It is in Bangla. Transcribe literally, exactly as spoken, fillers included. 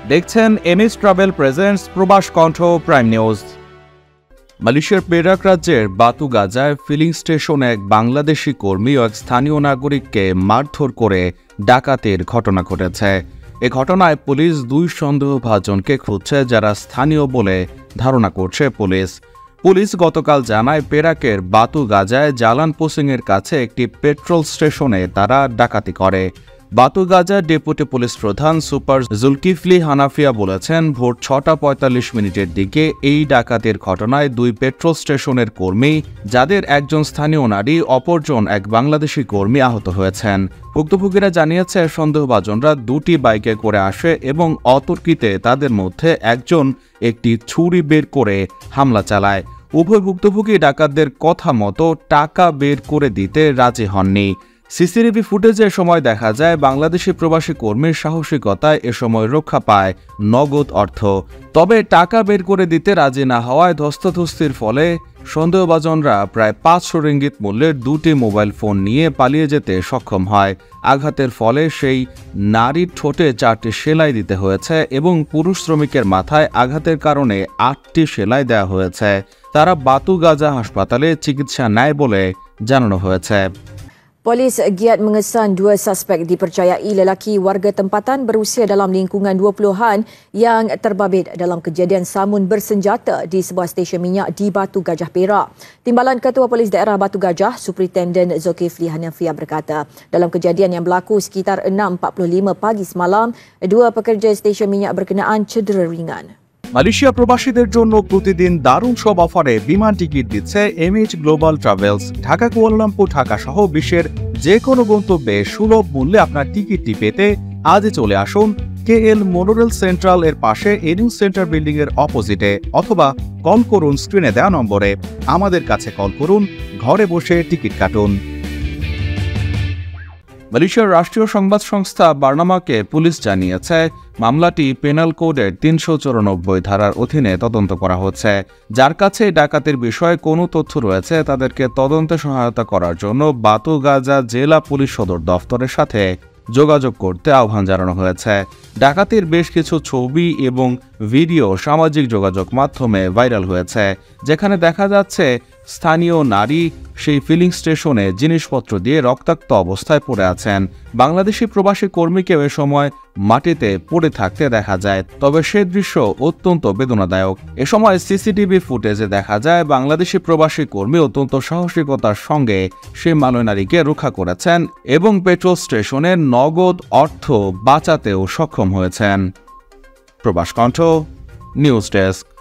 দেখছেন এমএস ট্রাভেল প্রেজেন্টস প্রবাস কণ্ঠ প্রাইম নিউজ। মালয়েশিয়ার পেরাক রাজ্যের বাতুগাজায় ফিলিং স্টেশনে এক বাংলাদেশি কর্মী ও এক স্থানীয় নাগরিককে মারধর করে ডাকাতির ঘটনা ঘটেছে। এ ঘটনায় পুলিশ দুই সন্দেহভাজনকে খুঁজছে, যারা স্থানীয় বলে ধারণা করছে পুলিশ। পুলিশ গতকাল জানায়, পেরাকের বাতুগাজায় জালান পোসিংয়ের কাছে একটি পেট্রোল স্টেশনে তারা ডাকাতি করে। বাতুগাজার ডেপুটি পুলিশ প্রধান সুপার জুলকিফলি হানাফিয়া বলেছেন, ভোর ছটা পঁয়তাল্লিশ মিনিটের দিকে এই ডাকাতির ঘটনায় দুই পেট্রোল স্টেশনের কর্মী, যাদের একজন স্থানীয় নারী, অপরজন এক বাংলাদেশি কর্মী আহত হয়েছেন। ভুক্তভোগীরা জানিয়েছে, সন্দেহভাজনরা দুটি বাইকে করে আসে এবং অতর্কিতে তাদের মধ্যে একজন একটি ছুরি বের করে হামলা চালায়। উভয় ভুক্তভোগী ডাকাতদের কথা মতো টাকা বের করে দিতে রাজি হননি। সিসিটিভি ফুটেজে সময় দেখা যায়, বাংলাদেশি প্রবাসী কর্মীর সাহসিকতায় এ সময় রক্ষা পায় নগদ অর্থ। তবে টাকা বের করে দিতে রাজি না হওয়ায় ধস্তাধস্তির ফলে সন্দেহভাজনরা প্রায় পাঁচশো রিঙ্গিত মূল্যের দুটি মোবাইল ফোন নিয়ে পালিয়ে যেতে সক্ষম হয়। আঘাতের ফলে সেই নারীর ঠোঁটে চারটি সেলাই দিতে হয়েছে এবং পুরুষ শ্রমিকের মাথায় আঘাতের কারণে আটটি সেলাই দেওয়া হয়েছে। তারা বাতুগাজা হাসপাতালে চিকিৎসা নেয় বলে জানানো হয়েছে। Polis giat mengesan dua suspek dipercayai lelaki warga tempatan berusia dalam lingkungan dua puluhan yang terbabit dalam kejadian samun bersenjata di sebuah stesen minyak di Batu Gajah, Perak. Timbalan Ketua Polis Daerah Batu Gajah, Superintenden Zulkifli Hanafia berkata, dalam kejadian yang berlaku sekitar enam empat puluh lima pagi semalam, dua pekerja stesen minyak berkenaan cedera ringan. Malaysia প্রবাসীদের জন্য প্রতিদিন দারুণ সব অফারে বিমান টিকিট দিচ্ছে MH Global Travels. Dhaka, Kuala Lumpur, Dhaka সহ বিশ্বের যে কোনো গন্তব্যে সুলভ মূল্যে আপনার টিকিটটি পেতে আজই চলে আসুন কেএল মোনোরেল সেন্ট্রাল এর পাশে এনিউ সেন্টার বিল্ডিং এর অপোজিটে, অথবা কল করুন স্ক্রিনে দেওয়া নম্বরে। আমাদের কাছে কল করুন, ঘরে বসে টিকিট কাটুন। মালয়েশিয়ার রাষ্ট্রীয় সংবাদ সংস্থা বার্নামাকে পুলিশ জানিয়েছে, মামলাটি পেনাল কোডের তিনশো চৌরানব্বই ধারার অধীনে তদন্ত করা হচ্ছে। যার কাছে ডাকাতির বিষয়ে কোনো তথ্য রয়েছে, তাদেরকে তদন্তে সহায়তা করার জন্য বাতুগাজা জেলা পুলিশ সদর দফতরের সাথে যোগাযোগ করতে আহ্বান জানানো হয়েছে। ডাকাতির বেশ কিছু ছবি এবং ভিডিও সামাজিক যোগাযোগ মাধ্যমে ভাইরাল হয়েছে, যেখানে দেখা যাচ্ছে স্থানীয় নারী সেই ফিলিং স্টেশনে জিনিসপত্র দিয়ে রক্তাক্ত অবস্থায় পড়ে আছেন। বাংলাদেশি প্রবাসী কর্মীকেও এ সময় মাটিতে পড়ে থাকতে দেখা যায়। তবে সে দৃশ্য অত্যন্ত বেদনাদায়ক। এ সময় সিসিটিভি ফুটেজে দেখা যায়, বাংলাদেশি প্রবাসী কর্মী অত্যন্ত সাহসিকতার সঙ্গে সেই মালয় নারীকে রক্ষা করেছেন এবং পেট্রোল স্টেশনের নগদ অর্থ বাঁচাতেও সক্ষম হয়েছেন। প্রবাস কণ্ঠ নিউজ ডেস্ক।